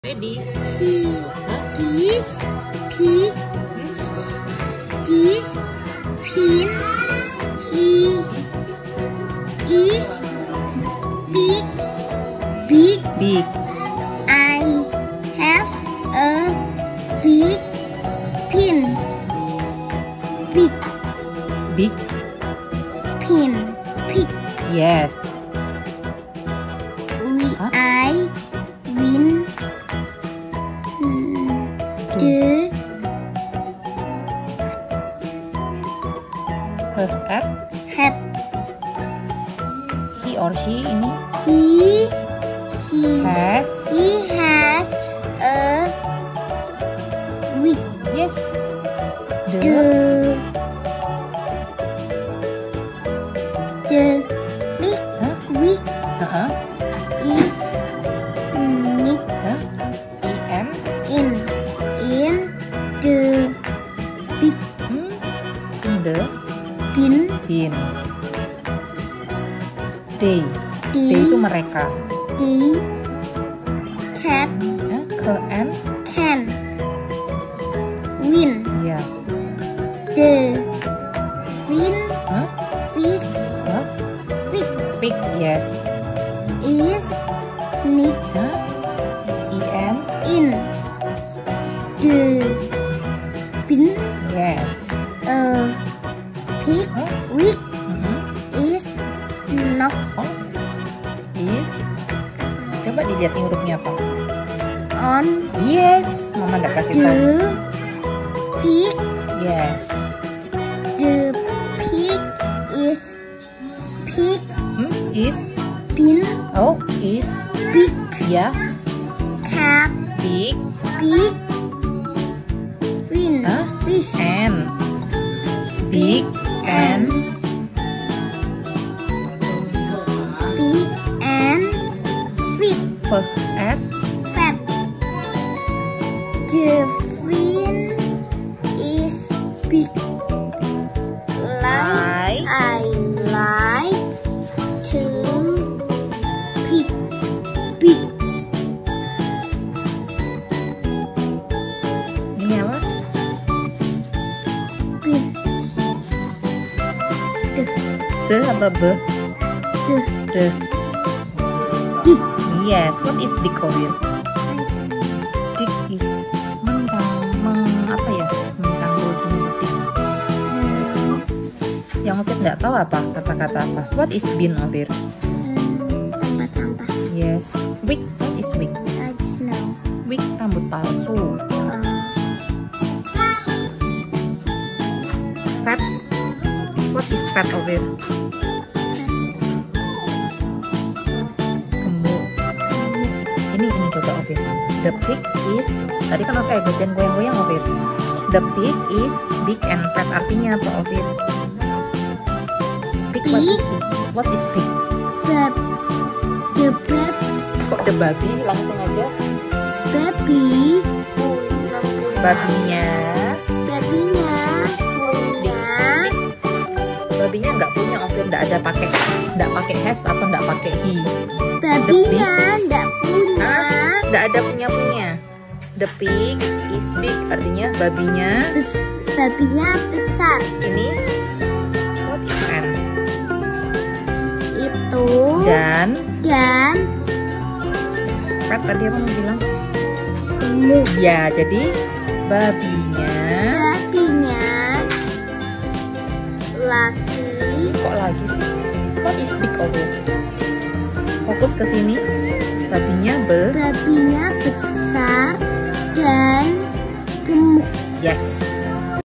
Ready? He is pig. This pin. He is big. Big. I have a big pin. Big pin. Pig. Yes. I win the Hat. He or she ini he has a wig. yes. The big wig is nipped in the big In the bin. They itu mereka. The cat Can win. ya. The fish Pig yes. is nipped in the bin. Yes. A pig wig is knocked Coba dilihat hurufnya apa? on Yes. Mama udah kasih tahu. the pig. Yes. The pig is Is bin. is Big ya. cat Big fin fish and big and fit fat. fat. The fin is big. Like I like to big. Ini apa? Big. The apa be? The. Big. Yes. What is big Ovir? Big is apa ya? Big. Yang Ovir nggak tahu apa kata-kata apa. What is bin Ovir? Tempat sampah. Yes. Wig. What is wig? I don't know. Wig rambut palsu. Fat. What is fat Ovir? Gemuk. Ini coba Ovir. The pig is. Tadi kan kayak gajian goyang-goyang Ovir. The pig is big and fat. Artinya apa Ovir? Pig. What is pig? The baby. Kok the baby? Langsung aja. Baby. Babinya. Babinya nggak punya Ovir, nggak pakai has atau nggak pakai he. Babinya nggak punya. Nggak ada punya. The pig is big artinya babinya. Babinya besar. Ini what is an? Itu Dan Fat tadi apa mau bilang? gemuk. Ya jadi babinya Laki. kok lagi sih? What is big Ovir? Fokus ke sini. Babinya